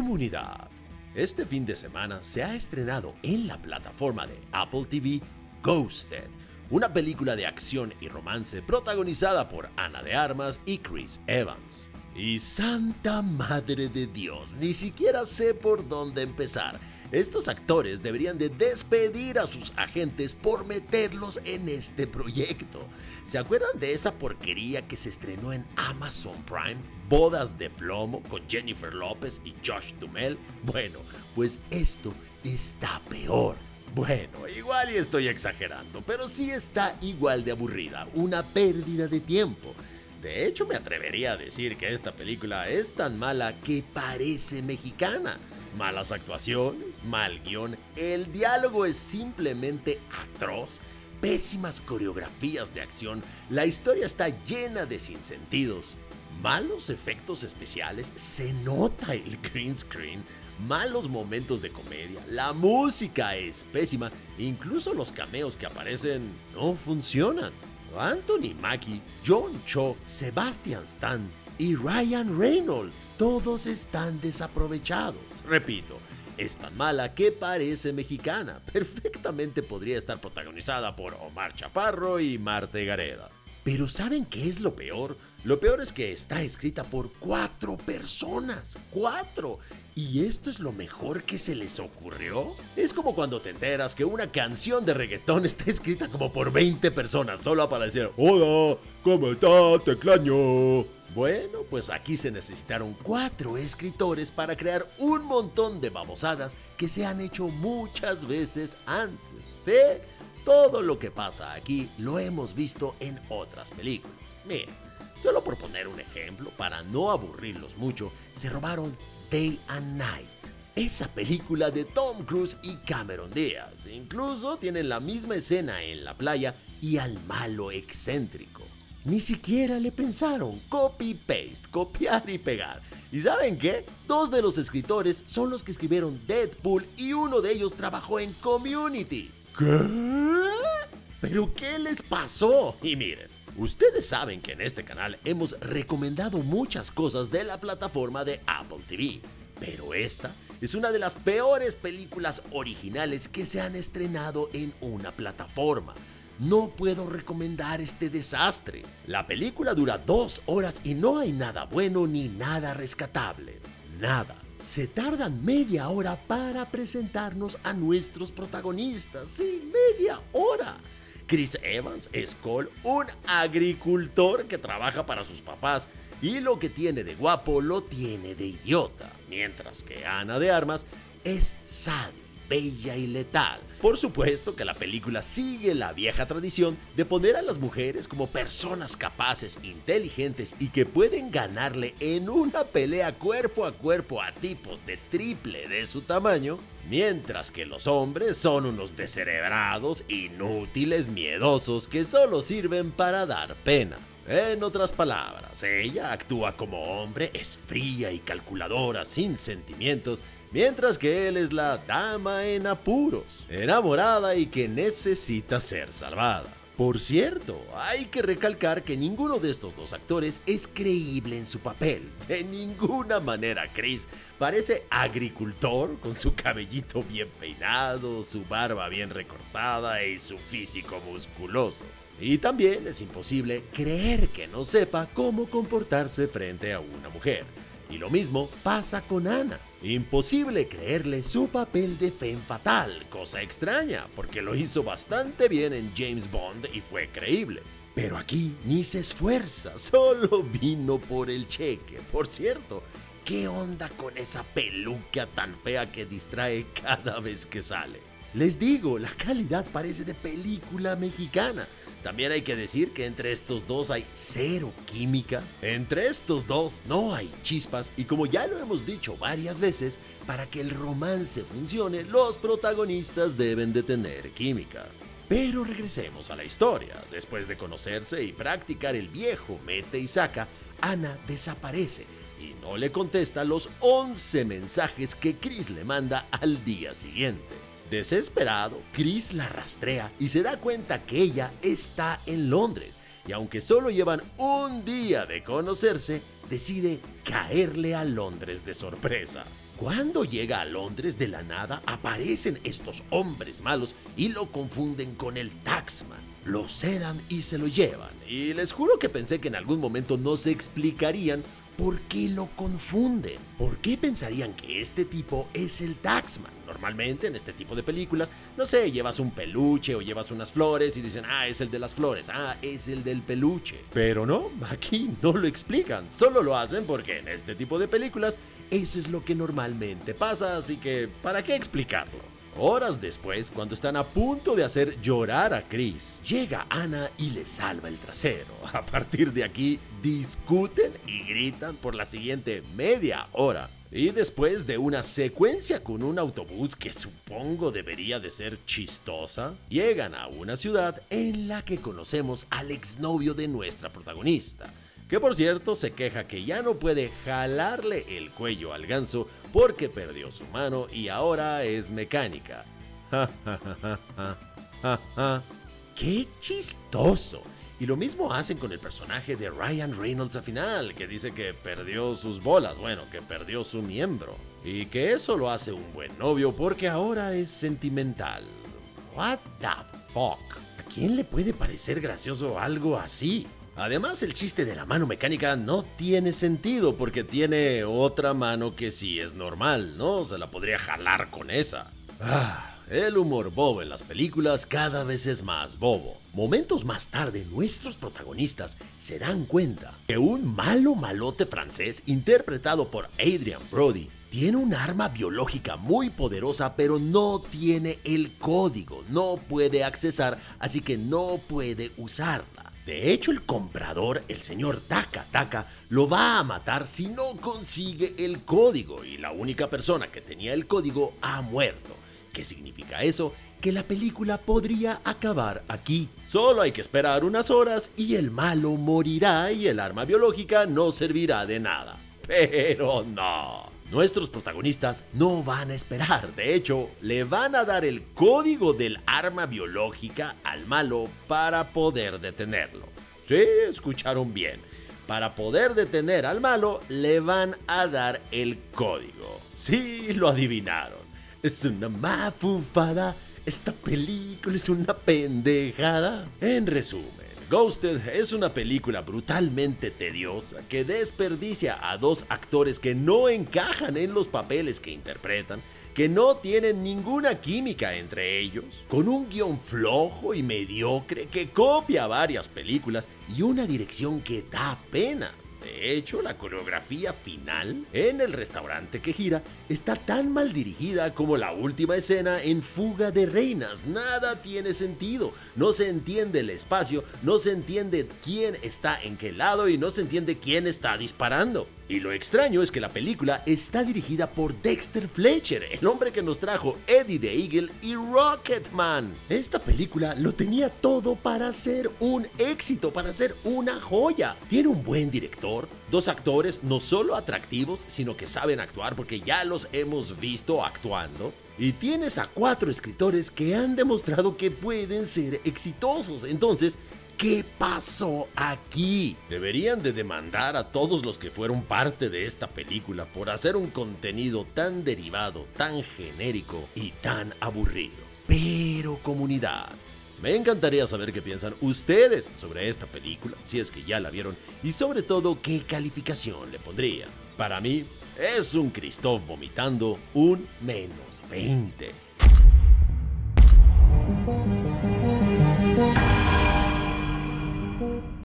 Comunidad. Este fin de semana se ha estrenado en la plataforma de Apple TV Ghosted, una película de acción y romance protagonizada por Ana de Armas y Chris Evans. Y santa madre de Dios, ni siquiera sé por dónde empezar. Estos actores deberían de despedir a sus agentes por meterlos en este proyecto. ¿Se acuerdan de esa porquería que se estrenó en Amazon Prime? Bodas de plomo con Jennifer López y Josh Duhamel. Bueno, pues esto está peor. Bueno, igual y estoy exagerando, pero sí está igual de aburrida, una pérdida de tiempo. De hecho, me atrevería a decir que esta película es tan mala que parece mexicana. Malas actuaciones, mal guión, el diálogo es simplemente atroz, pésimas coreografías de acción, la historia está llena de sinsentidos, malos efectos especiales, se nota el green screen, malos momentos de comedia, la música es pésima, incluso los cameos que aparecen no funcionan. Anthony Mackie, John Cho, Sebastian Stan y Ryan Reynolds, todos están desaprovechados. Repito, es tan mala que parece mexicana. Perfectamente podría estar protagonizada por Omar Chaparro y Marta Gareda. Pero ¿saben qué es lo peor? Lo peor es que está escrita por 4 personas. 4. ¿Y esto es lo mejor que se les ocurrió? Es como cuando te enteras que una canción de reggaetón está escrita como por 20 personas solo para decir hola, ¿cómo estás? Te extraño. Bueno, pues aquí se necesitaron 4 escritores para crear un montón de babosadas que se han hecho muchas veces antes. ¿Sí? Todo lo que pasa aquí lo hemos visto en otras películas. Miren, solo por poner un ejemplo, para no aburrirlos mucho, se robaron Day and Night, esa película de Tom Cruise y Cameron Diaz. Incluso tienen la misma escena en la playa y al malo excéntrico. Ni siquiera le pensaron, copy-paste, copiar y pegar. ¿Y saben qué? 2 de los escritores son los que escribieron Deadpool y uno de ellos trabajó en Community. ¿Qué? ¿Pero qué les pasó? Y miren, ustedes saben que en este canal hemos recomendado muchas cosas de la plataforma de Apple TV, pero esta es una de las peores películas originales que se han estrenado en una plataforma. No puedo recomendar este desastre. La película dura 2 horas y no hay nada bueno ni nada rescatable. Nada. Se tardan media hora para presentarnos a nuestros protagonistas. Sí, media hora. Chris Evans es Cole, un agricultor que trabaja para sus papás y lo que tiene de guapo lo tiene de idiota, mientras que Ana de Armas es Sadie, bella y letal. Por supuesto que la película sigue la vieja tradición de poner a las mujeres como personas capaces, inteligentes y que pueden ganarle en una pelea cuerpo a tipos de triple de su tamaño, mientras que los hombres son unos descerebrados, inútiles, miedosos que solo sirven para dar pena. En otras palabras, ella actúa como hombre, es fría y calculadora, sin sentimientos, mientras que él es la dama en apuros, enamorada y que necesita ser salvada. Por cierto, hay que recalcar que ninguno de estos 2 actores es creíble en su papel. De ninguna manera Chris parece agricultor con su cabellito bien peinado, su barba bien recortada y su físico musculoso. Y también es imposible creer que no sepa cómo comportarse frente a una mujer. Y lo mismo pasa con Ana. Imposible creerle su papel de femme fatale, cosa extraña, porque lo hizo bastante bien en James Bond y fue creíble. Pero aquí ni se esfuerza, solo vino por el cheque. Por cierto, ¿qué onda con esa peluca tan fea que distrae cada vez que sale? Les digo, la calidad parece de película mexicana. También hay que decir que entre estos 2 hay 0 química. Entre estos 2 no hay chispas y como ya lo hemos dicho varias veces, para que el romance funcione, los protagonistas deben de tener química. Pero regresemos a la historia. Después de conocerse y practicar el viejo mete y saca, Ana desaparece y no le contesta los 11 mensajes que Chris le manda al día siguiente. Desesperado, Chris la rastrea y se da cuenta que ella está en Londres, y aunque solo llevan un día de conocerse, decide caerle a Londres de sorpresa. Cuando llega a Londres, de la nada aparecen estos hombres malos y lo confunden con el Taxman. Lo sedan y se lo llevan. Y les juro que pensé que en algún momento nos explicarían por qué lo confunden. ¿Por qué pensarían que este tipo es el Taxman? Normalmente en este tipo de películas, no sé, llevas un peluche o llevas unas flores y dicen, ah, es el de las flores, ah, es el del peluche. Pero no, aquí no lo explican, solo lo hacen porque en este tipo de películas eso es lo que normalmente pasa, así que ¿para qué explicarlo? Horas después, cuando están a punto de hacer llorar a Chris, llega Anna y le salva el trasero. A partir de aquí, discuten y gritan por la siguiente media hora. Y después de una secuencia con un autobús que supongo debería de ser chistosa, llegan a una ciudad en la que conocemos al exnovio de nuestra protagonista, que por cierto se queja que ya no puede jalarle el cuello al ganso porque perdió su mano y ahora es mecánica. ¡Qué chistoso! Y lo mismo hacen con el personaje de Ryan Reynolds al final, que dice que perdió sus bolas, bueno, que perdió su miembro. Y que eso lo hace un buen novio porque ahora es sentimental. What the fuck? ¿A quién le puede parecer gracioso algo así? Además, el chiste de la mano mecánica no tiene sentido porque tiene otra mano que sí es normal, ¿no? Se la podría jalar con esa. El humor bobo en las películas cada vez es más bobo. Momentos más tarde, nuestros protagonistas se dan cuenta que un malote francés interpretado por Adrien Brody tiene un arma biológica muy poderosa, pero no tiene el código, no puede accesar, así que no puede usarla. De hecho, el comprador, el señor Taka, lo va a matar si no consigue el código, y la única persona que tenía el código ha muerto. ¿Qué significa eso? Que la película podría acabar aquí. Solo hay que esperar unas horas y el malo morirá y el arma biológica no servirá de nada. Pero no. Nuestros protagonistas no van a esperar, de hecho, le van a dar el código del arma biológica al malo para poder detenerlo. Sí, escucharon bien. Para poder detener al malo, le van a dar el código. Sí, lo adivinaron. Es una mafufada, esta película es una pendejada. En resumen, Ghosted es una película brutalmente tediosa que desperdicia a dos actores que no encajan en los papeles que interpretan, que no tienen ninguna química entre ellos, con un guión flojo y mediocre que copia varias películas y una dirección que da pena. De hecho, la coreografía final en el restaurante que gira está tan mal dirigida como la última escena en Fuga de Reinas. Nada tiene sentido, no se entiende el espacio, no se entiende quién está en qué lado y no se entiende quién está disparando. Y lo extraño es que la película está dirigida por Dexter Fletcher, el hombre que nos trajo Eddie the Eagle y Rocketman. Esta película lo tenía todo para ser un éxito, para ser una joya. Tiene un buen director, dos actores no solo atractivos, sino que saben actuar porque ya los hemos visto actuando. Y tienes a 4 escritores que han demostrado que pueden ser exitosos. Entonces, ¿qué pasó aquí? Deberían de demandar a todos los que fueron parte de esta película por hacer un contenido tan derivado, tan genérico y tan aburrido. Pero comunidad, me encantaría saber qué piensan ustedes sobre esta película, si es que ya la vieron, y sobre todo qué calificación le pondrían. Para mí, es un Christoph vomitando un -20.